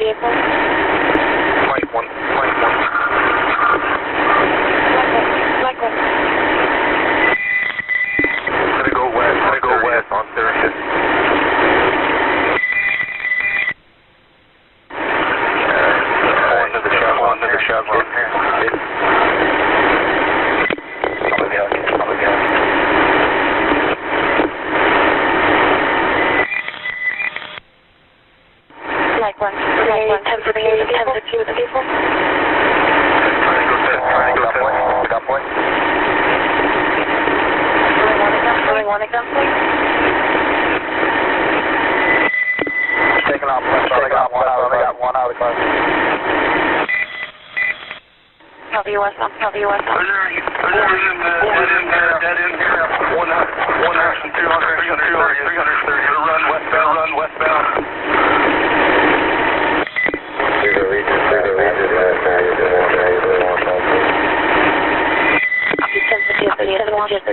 vehicle. Flight 1, Flight 1. Flight 1. Gonna go west on 30th. Pulling to the Chevron here. Flight 1. 10 for 2 with the vehicle. Trying to go to gunpoint. Rolling one at gunpoint. Taking off left, I got one out of the car. Copy west on. Dead in here. 1 action 200, 330. Run westbound. Copy 10 for 2, 30th and 1. He's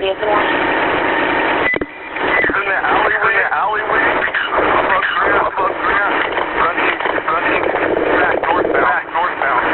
in the alleyway. Above ground. Running back northbound.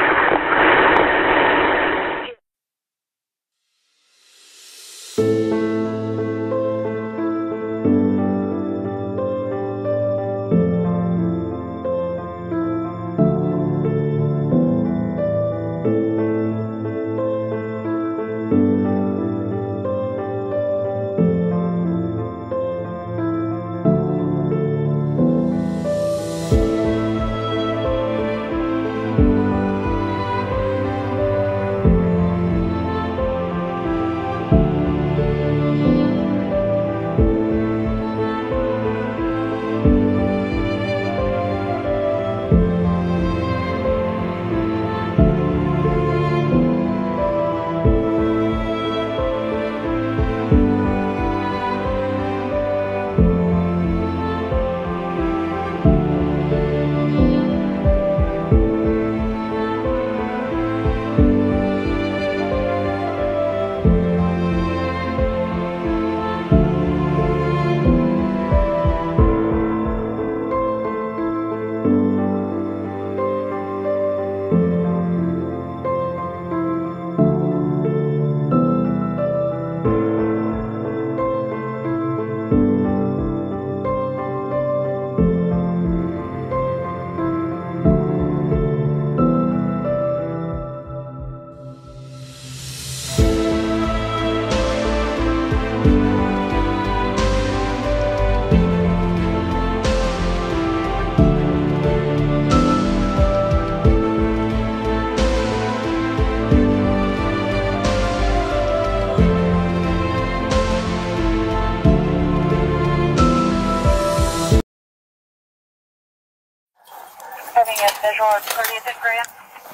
Having a visual at 30th and Grand.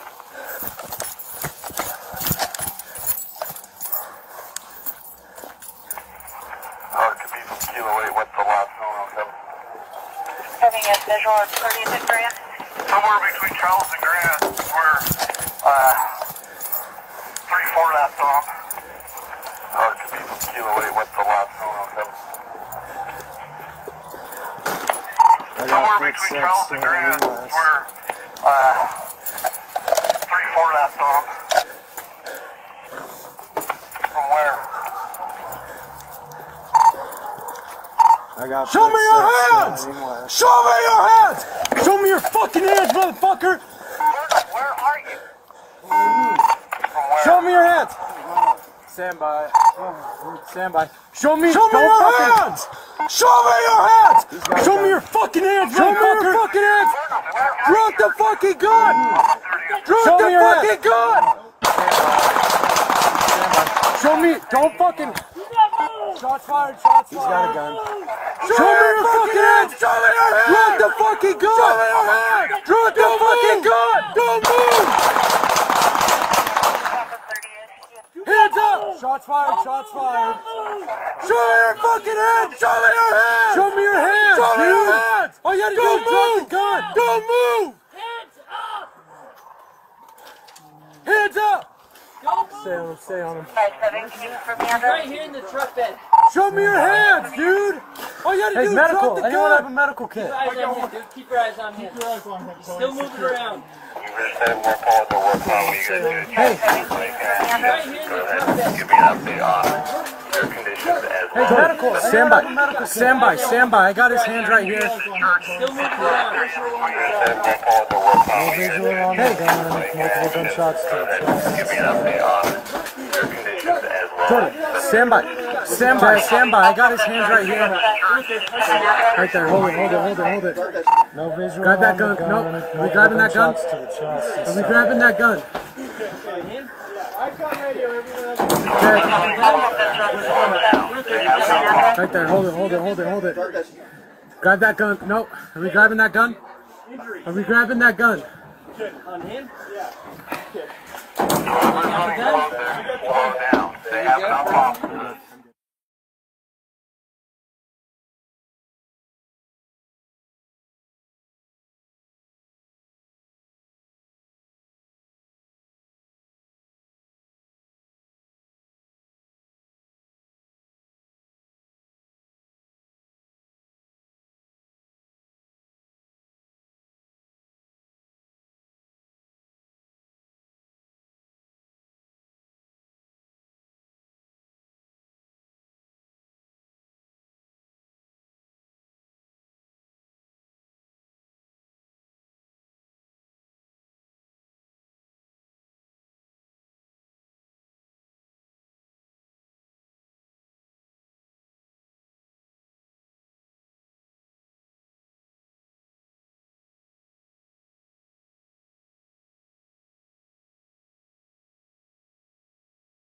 It could be from Kilo 8, what's the last zone? Having a visual at 30th and Grand. Somewhere between Charles and Grant, we're 3-4 left off. It could be from Kilo 8, what's the last zone? Somewhere between Charles and Grant, we're 3-4 left off. From where? I got Show me your hands! Show me your hands! Show me your fucking hands, motherfucker! Where are you? From where? Show me your hands! Stand by. Stand by. Show me your hands! Show me your hands! Show me your fucking hands, motherfucker! Show me your fucking hands! Drop the fucking gun! Drop the fucking gun! Show me, don't fucking... Shots fired, shots fired. He's got a gun. Show me your fucking hands! Show me your hands! Drop the fucking gun! Show me your hands! Drop the fucking gun! Don't move! Hands up! Shots fired, shots fired. Show me your fucking hands! Show me your hands! Show me your hands! Show me your hands! All you gotta do is drop the gun! Don't move! Hands up! Stay on him. 5-7, can you confirm the address? Right here in the truck bed. Show me your hands, dude! All you gotta Hey, do is medical. drop the Anyone gun. have a medical kit? Keep your eyes on him, dude. Keep your eyes on him. Still moving around. You just had more calls to work on when you guys do. Hey. Right here in the truck. Give me an update on your conditions as Hey, well. medical. Stand by. Anyone have a medical kit? Stand by. Stand by. I got his hands right here. Still moving around. You just had more calls to work on when you guys Visual on the gun. Multiple gunshots to the chest. give me an update on your conditions as well. Jordan, stand by. Stand by. Stand by. I got his hands right here. Right there. Hold it. Hold it. Hold it. Hold it. No visual. Grab that gun. Nope. Are we grabbing that gun? To the chest. Are we grabbing that gun? Right there. Hold it. Hold it. Hold it. Hold it. Grab that gun. Nope. Are we grabbing that gun? Are we grabbing that gun? On him? Slow down. They have enough officers.